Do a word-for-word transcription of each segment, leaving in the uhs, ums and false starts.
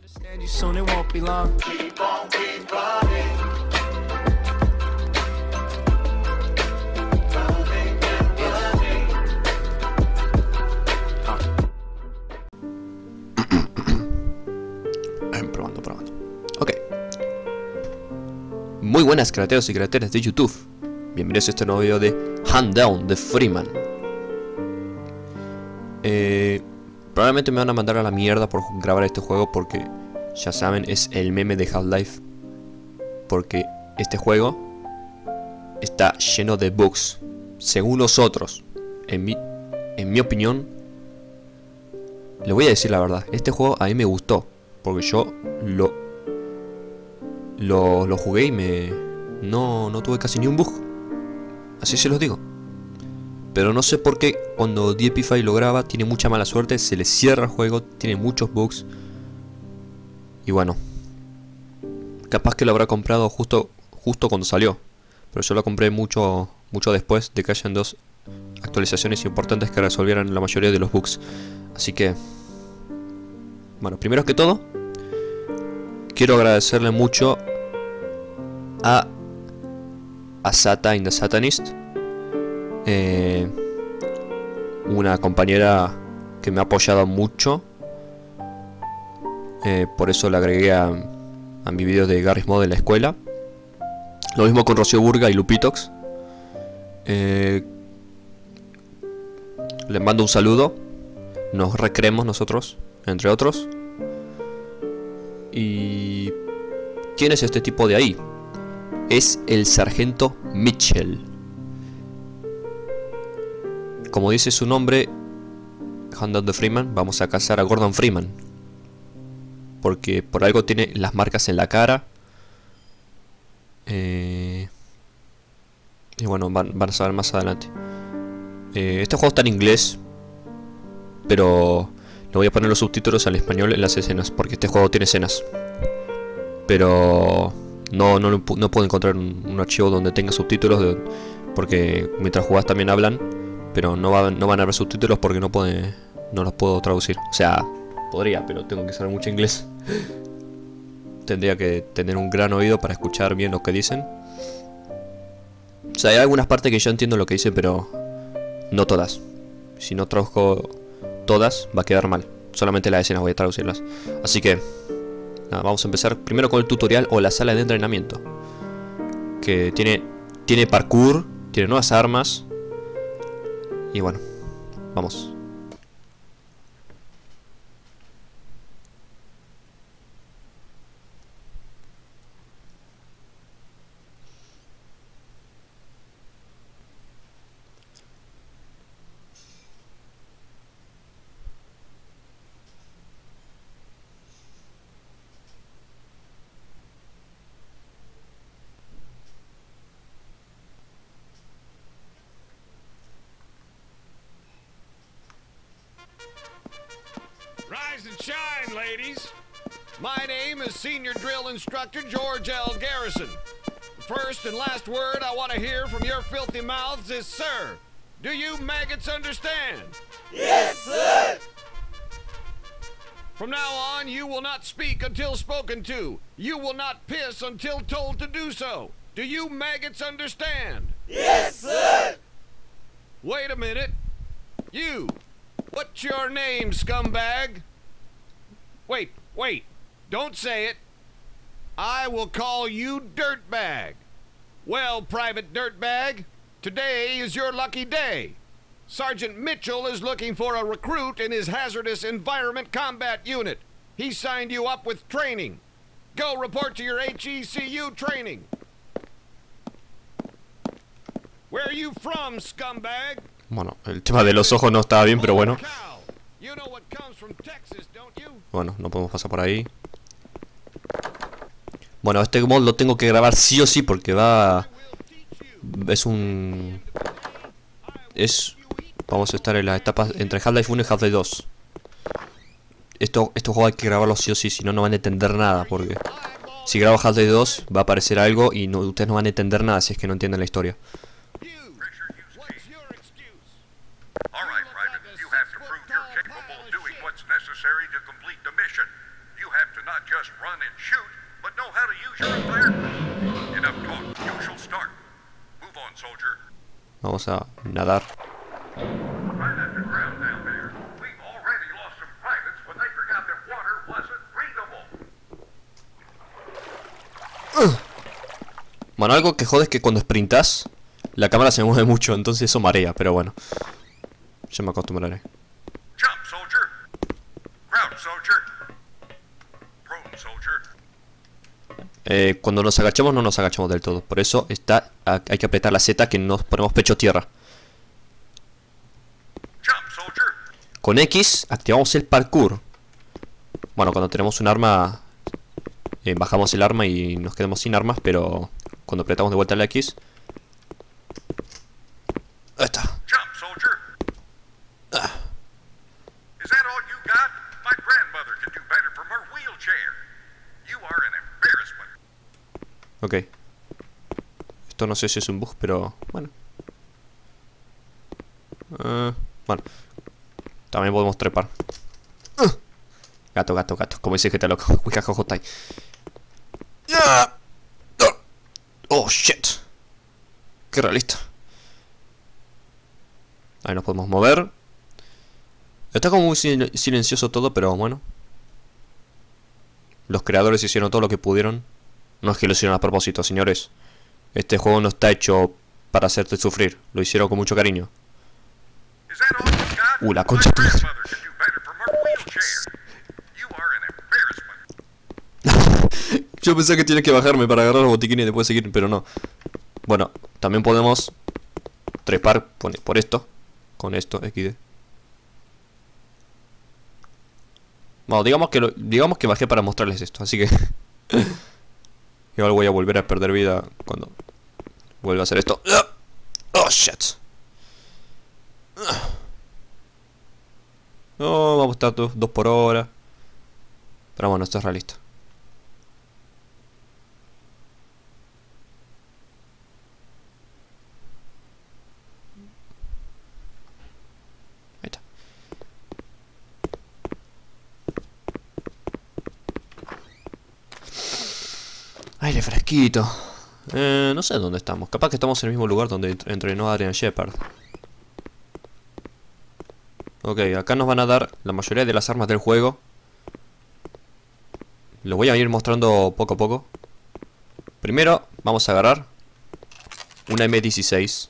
Probando, probando. Ok. Muy buenas crateros y crateras de YouTube. Bienvenidos a este nuevo video de Hand Down de Freeman. Eh, probablemente me van a mandar a la mierda por grabar este juego porque, ya saben, es el meme de Half-Life. Porque este juego está lleno de bugs. Según nosotros, en mi, en mi opinión, le voy a decir la verdad. Este juego a mí me gustó. Porque yo lo, lo, lo jugué y me no, no tuve casi ni un bug. Así se los digo. Pero no sé por qué cuando Deepify lo graba tiene mucha mala suerte. Se le cierra el juego, tiene muchos bugs. Y bueno, capaz que lo habrá comprado justo, justo cuando salió. Pero yo lo compré mucho, mucho después de que hayan dos actualizaciones importantes que resolvieran la mayoría de los bugs. Así que, bueno, primero que todo, quiero agradecerle mucho a Asata in the Satanist, eh, una compañera que me ha apoyado mucho. Eh, por eso le agregué a, a mi video de Garry's Mod en la escuela. Lo mismo con Rocío Burga y Lupitox. Eh, les mando un saludo. Nos recreemos nosotros, entre otros. ¿Y quién es este tipo de ahí? Es el sargento Mitchell. Como dice su nombre, Hand Down de Freeman, vamos a cazar a Gordon Freeman. Porque por algo tiene las marcas en la cara. Eh, y bueno, van, van a saber más adelante. Eh, este juego está en inglés, pero le voy a poner los subtítulos al español en las escenas, porque este juego tiene escenas. Pero no, no, no puedo encontrar un, un archivo donde tenga subtítulos, de, porque mientras jugás también hablan, pero no, va, no van a haber subtítulos porque no, puede, no los puedo traducir. O sea, podría, pero tengo que saber mucho inglés. Tendría que tener un gran oído para escuchar bien lo que dicen. O sea, hay algunas partes que yo entiendo lo que dicen, pero no todas. Si no traduzco todas, va a quedar mal. Solamente las escenas voy a traducirlas. Así que nada, vamos a empezar primero con el tutorial o la sala de entrenamiento. Que tiene, tiene parkour, tiene nuevas armas. Y bueno, vamos. Rise and shine, ladies. My name is Senior Drill Instructor George L. Garrison. The first and last word I want to hear from your filthy mouths is, sir. Do you maggots understand? Yes, sir! From now on, you will not speak until spoken to. You will not piss until told to do so. Do you maggots understand? Yes, sir! Wait a minute. You. What's your name, scumbag? Wait, wait. Don't say it. I will call you Dirtbag. Well, Private Dirtbag, today is your lucky day. Sergeant Mitchell is looking for a recruit in his hazardous environment combat unit. He signed you up with training. Go report to your H E C U training. Where are you from, scumbag? Bueno, el tema de los ojos no estaba bien, pero bueno. You know what comes from Texas, don't you? Bueno, no podemos pasar por ahí. Bueno, este mod lo tengo que grabar sí o sí porque va... Es un... Es... Vamos a estar en las etapas entre Half-Life uno y Half-Life dos. Esto, este juego hay que grabarlo sí o sí, si no, no van a entender nada. Porque si grabo Half-Life dos va a aparecer algo y no, ustedes no van a entender nada si es que no entienden la historia. necessary to complete the mission. You have to not just run and shoot, but know how to use your environment. Enough talk. You shall start. Move on, soldier. Vamos a nadar. Right at the ground down there. We've already lost some privates when they forgot that water wasn't breathable. Bueno, algo que jode es que cuando sprintas la cámara se mueve mucho, entonces eso marea, pero bueno. Ya me acostumbraré. Jump, soldier. Crouch, soldier. Prone, soldier. Eh, cuando nos agachamos no nos agachamos del todo. Por eso está, hay que apretar la Z, que nos ponemos pecho tierra. Jump, soldier. Con X activamos el parkour. Bueno, cuando tenemos un arma, eh, bajamos el arma y nos quedamos sin armas, pero cuando apretamos de vuelta la X... Ahí está. Jump, soldier. Ah. Is that all you got? My grandmother could do better from her wheelchair. You are an embarrassment. Ok. Esto no sé si es un bug, pero bueno. Uh, bueno. También podemos trepar. Uh. Gato, gato, gato. Como dice G T A loco. Wikajojotai. Oh, shit. Qué realista. Ahí nos podemos mover. Está como muy sil silencioso todo, pero bueno. Los creadores hicieron todo lo que pudieron. No es que lo hicieron a propósito, señores. Este juego no está hecho para hacerte sufrir. Lo hicieron con mucho cariño. Uh, la concha. Yo pensé que tienes que bajarme para agarrar los botiquines y después seguir, pero no. Bueno, también podemos trepar por esto. Con esto, equis de. Bueno, digamos que lo, digamos que bajé para mostrarles esto, así que igual voy a volver a perder vida cuando vuelva a hacer esto. Oh, shit. No, vamos a estar dos, dos por hora. Pero bueno, esto es realista. Ahí está. Aire fresquito. Eh, no sé dónde estamos. Capaz que estamos en el mismo lugar donde entrenó Adrian Shepard. Ok, acá nos van a dar la mayoría de las armas del juego. Los voy a ir mostrando poco a poco. Primero vamos a agarrar una eme dieciséis.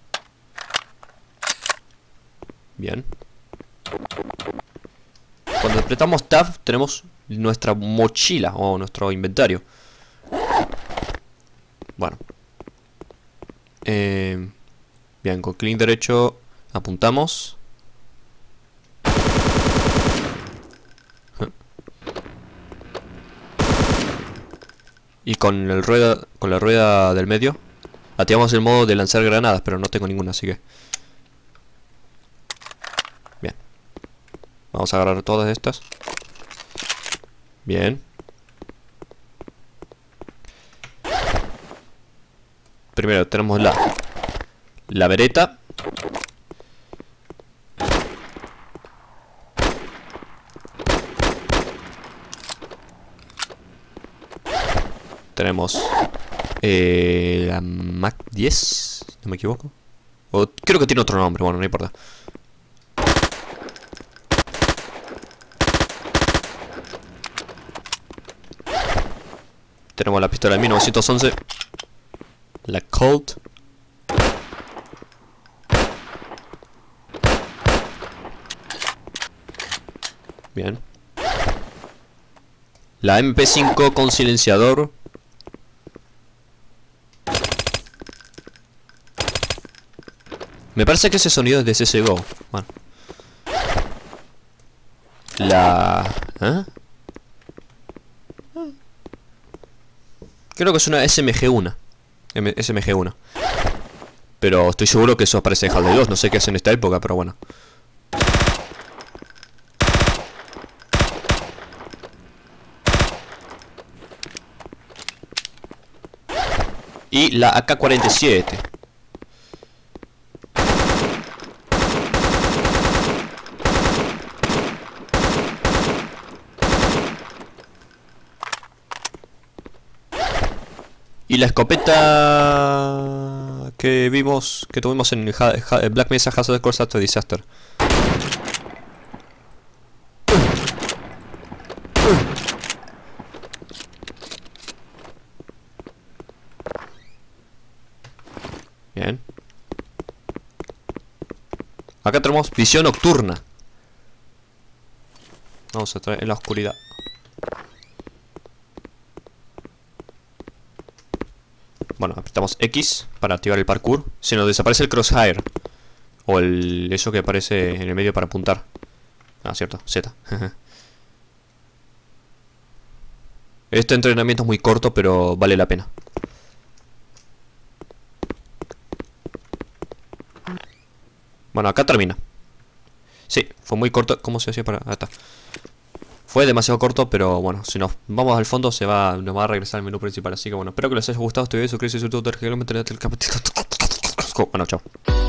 Bien. Cuando apretamos Tab tenemos nuestra mochila o nuestro inventario. Bueno. Eh, bien, con clic derecho apuntamos. Y con el rueda, con la rueda del medio activamos el modo de lanzar granadas, pero no tengo ninguna, así que bien. Vamos a agarrar todas estas. Bien. Primero tenemos la La vereta. Tenemos eh, la Mac diez, no me equivoco. O creo que tiene otro nombre, bueno, no importa. Tenemos la pistola de mil novecientos once. La Colt. Bien. La eme pe cinco con silenciador. Me parece que ese sonido es de C S G O. Bueno. La... ¿eh? Creo que es una ese eme ge uno. ese eme ge uno. Pero estoy seguro que eso aparece en Half-Life dos. No sé qué hace en esta época, pero bueno. Y la A K cuarenta y siete. Y la escopeta que vimos, que tuvimos en Ha- Ha- Black Mesa Hazard Course After Disaster. Bien. Acá tenemos visión nocturna. Vamos a traer en la oscuridad. Bueno, apretamos X para activar el parkour. Se nos desaparece el crosshair. O el eso que aparece en el medio para apuntar. Ah, cierto, Z. Este entrenamiento es muy corto, pero vale la pena. Bueno, acá termina. Sí, fue muy corto. ¿Cómo se hacía para...? Ahí está. Fue demasiado corto, pero bueno, si nos vamos al fondo se va, nos va a regresar al menú principal. Así que bueno, espero que les haya gustado este video. Suscríbanse a YouTube, que lo meteré el capítulo. Bueno, chao.